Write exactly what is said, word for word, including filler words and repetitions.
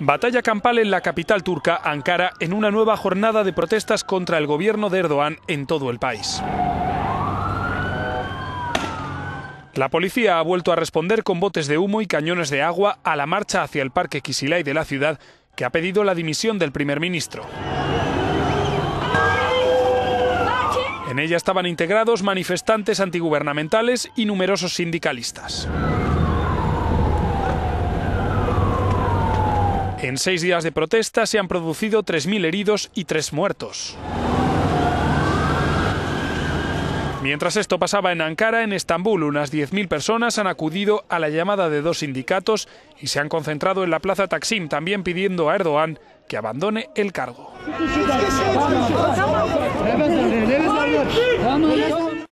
Batalla campal en la capital turca, Ankara, en una nueva jornada de protestas contra el gobierno de Erdoğan en todo el país. La policía ha vuelto a responder con botes de humo y cañones de agua a la marcha hacia el Parque Kicilay de la ciudad, que ha pedido la dimisión del primer ministro. En ella estaban integrados manifestantes antigubernamentales y numerosos sindicalistas. En seis días de protesta se han producido tres mil heridos y tres muertos. Mientras esto pasaba en Ankara, en Estambul, unas diez mil personas han acudido a la llamada de dos sindicatos y se han concentrado en la plaza Taksim, también pidiendo a Erdoğan que abandone el cargo.